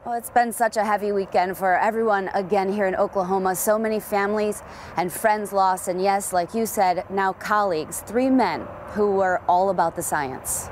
Well, it's been such a heavy weekend for everyone again here in Oklahoma. So many families and friends lost, and yes, like you said, now colleagues, 3 men who were all about the science.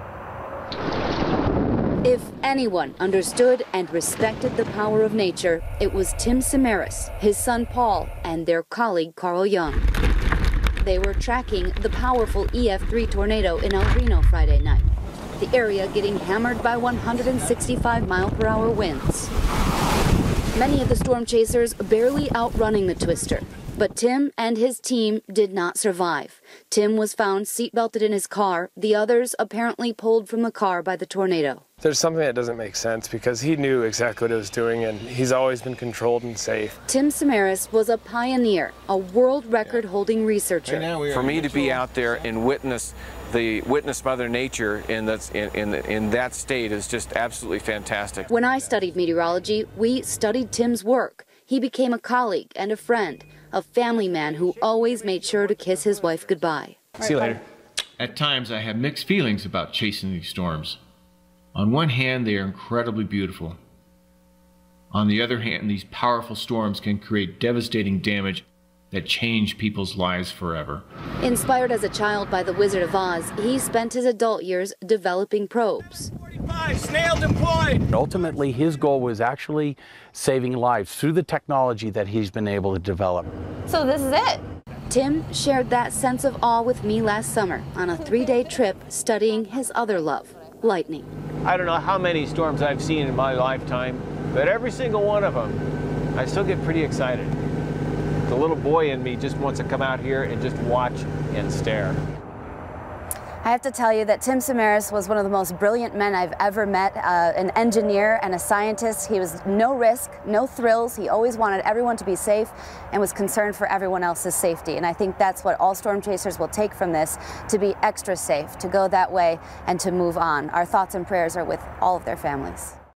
If anyone understood and respected the power of nature, it was Tim Samaras, his son Paul, and their colleague Carl Young. They were tracking the powerful EF3 tornado in El Reno Friday night, the area getting hammered by 165-mile-per-hour winds. Many of the storm chasers barely outrunning the twister. But Tim and his team did not survive. Tim was found seatbelted in his car. The others apparently pulled from the car by the tornado. There's something that doesn't make sense because he knew exactly what he was doing, and he's always been controlled and safe. Tim Samaras was a pioneer, a world record-holding researcher. For me to be out there and witness Mother Nature in that state is just absolutely fantastic. When I studied meteorology, we studied Tim's work. He became a colleague and a friend, a family man who always made sure to kiss his wife goodbye. See you later. At times, I have mixed feelings about chasing these storms. On one hand, they are incredibly beautiful. On the other hand, these powerful storms can create devastating damage that change people's lives forever. Inspired as a child by the Wizard of Oz, he spent his adult years developing probes. 45, snail deployed! Ultimately, his goal was actually saving lives through the technology that he's been able to develop. So this is it? Tim shared that sense of awe with me last summer on a 3-day trip studying his other love, lightning. I don't know how many storms I've seen in my lifetime, but every single one of them, I still get pretty excited. The little boy in me just wants to come out here and just watch and stare. I have to tell you that Tim Samaras was one of the most brilliant men I've ever met, an engineer and a scientist. He was no risk, no thrills. He always wanted everyone to be safe and was concerned for everyone else's safety. And I think that's what all storm chasers will take from this, to be extra safe, to go that way and to move on. Our thoughts and prayers are with all of their families.